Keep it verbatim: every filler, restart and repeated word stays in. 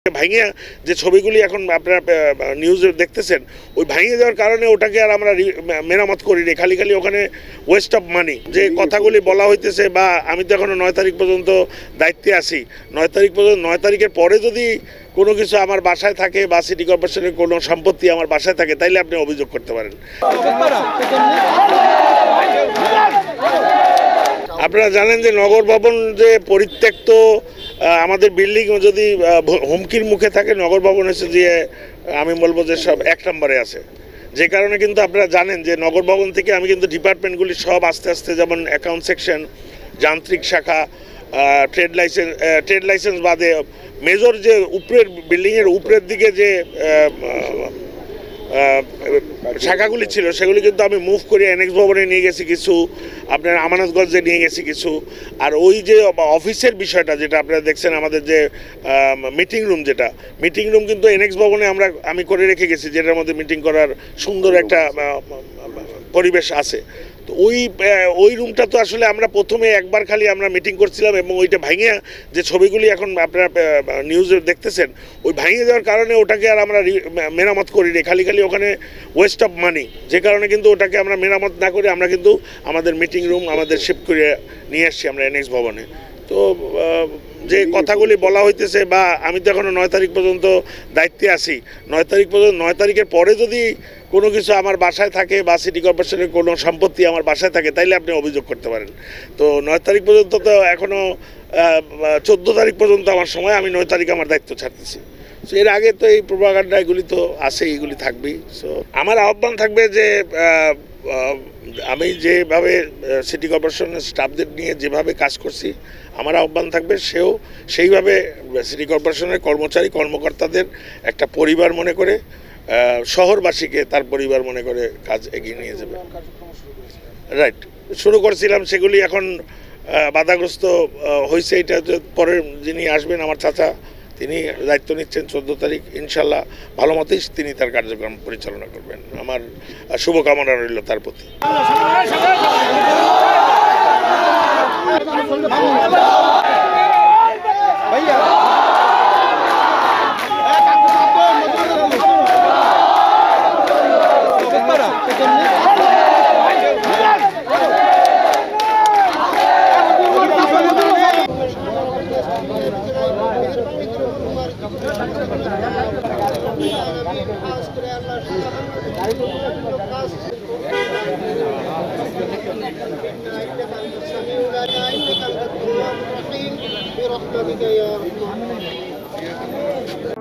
ভাঙিয়া যে ছবিগুলি এখন আপনারা নিউজে দেখতেছেন ওই ভাঙিয়ে যাওয়ার কারণে ওটাকে আর আমরা মেরামত করিনি, খালি খালি ওখানে ওয়েস্ট অফ মানি। যে কথাগুলি বলা হইতেছে, বা আমি তো এখনো নয় তারিখ পর্যন্ত দায়িত্বে আছি, নয় তারিখ পর্যন্ত নয় তারিখের পরে যদি কোনো কিছু আমার বাসায় থাকে বা সিটি কর্পোরেশনের কোনো সম্পত্তি আমার বাসায় থাকে, তাইলে আপনি অভিযোগ করতে পারেন। আপনারা জানেন যে নগর ভবন যে পরিত্যক্ত, আমাদের বিল্ডিং যদি হুমকির মুখে থাকে, নগর ভবন এসে যে আমি বলবো যে সব এক নম্বরে আছে। যে কারণে কিন্তু আপনারা জানেন যে নগর ভবন থেকে আমি কিন্তু ডিপার্টমেন্টগুলি সব আস্তে আস্তে, যেমন অ্যাকাউন্ট সেকশন, যান্ত্রিক শাখা, ট্রেড লাইসেন্স ট্রেড লাইসেন্স বাদে মেজর যে উপরের বিল্ডিংয়ের উপরের দিকে যে শাখাগুলি ছিল সেগুলি কিন্তু আমি মুভ করে এনএক্স ভবনে নিয়ে গেছি কিছু, আপনার আমানতগঞ্জে নিয়ে গেছি কিছু। আর ওই যে অফিসের বিষয়টা যেটা আপনারা দেখছেন, আমাদের যে মিটিং রুম, যেটা মিটিং রুম কিন্তু এনএক্স ভবনে আমরা আমি করে রেখে গেছি, যেটার মধ্যে মিটিং করার সুন্দর একটা পরিবেশ আছে। তো ওই ওই রুমটা তো আসলে আমরা প্রথমে একবার খালি আমরা মিটিং করছিলাম, এবং ওইটা ভাঙিয়া যে ছবিগুলি এখন আপনারা নিউজে দেখতেছেন ওই ভাঙিয়ে যাওয়ার কারণে ওটাকে আর আমরা মেরামত করিনি, খালি খালি ওখানে ওয়েস্ট অফ মানি। যে কারণে কিন্তু ওটাকে আমরা মেরামত না করে আমরা কিন্তু আমাদের মিটিং রুম আমাদের শিফট করে নিয়ে আসছি আমরা এনএক্স ভবনে। তো যে কথাগুলি বলা হইতেছে, বা আমি তো এখনো নয় তারিখ পর্যন্ত দায়িত্বে আছি, নয় তারিখ পর্যন্ত নয় তারিখের পরে যদি কোনো কিছু আমার বাসায় থাকে বা সিটি কর্পোরেশনের কোনো সম্পত্তি আমার বাসায় থাকে, তাইলে আপনি অভিযোগ করতে পারেন। তো নয় তারিখ পর্যন্ত তো এখনও চোদ্দো তারিখ পর্যন্ত আমার সময়, আমি নয় তারিখ আমার দায়িত্ব ছাড়তেছি। সো এর আগে তো এই প্রোপাগান্ডা এগুলি তো আছে, এইগুলি থাকবেই। সো আমার আহ্বান থাকবে যে আমি যেভাবে সিটি কর্পোরেশনের স্টাফদের নিয়ে যেভাবে কাজ করছি, আমার আহ্বান থাকবে সেও সেইভাবে সিটি কর্পোরেশনের কর্মচারী কর্মকর্তাদের একটা পরিবার মনে করে, শহরবাসীকে তার পরিবার মনে করে কাজ এগিয়ে নিয়ে যাবে। রাইট, শুরু করছিলাম, সেগুলি এখন বাধাগ্রস্ত হয়েছে। এটা পরের যিনি আসবেন আমার চাচা, তিনি দায়িত্ব নিচ্ছেন চোদ্দো তারিখ, ইনশাল্লাহ ভালো মতোই তিনি তার কার্যক্রম পরিচালনা করবেন। আমার শুভকামনা রইল তার প্রতি। برحمتك يا